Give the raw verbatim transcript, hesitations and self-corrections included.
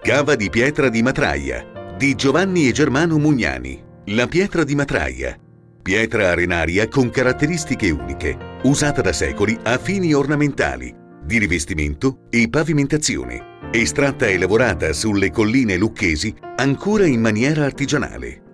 Cava di pietra di Matraia di Giovanni e Germano Mugnani. La pietra di Matraia. Pietra arenaria con caratteristiche uniche, usata da secoli a fini ornamentali, di rivestimento e pavimentazione, estratta e lavorata sulle colline lucchesi ancora in maniera artigianale.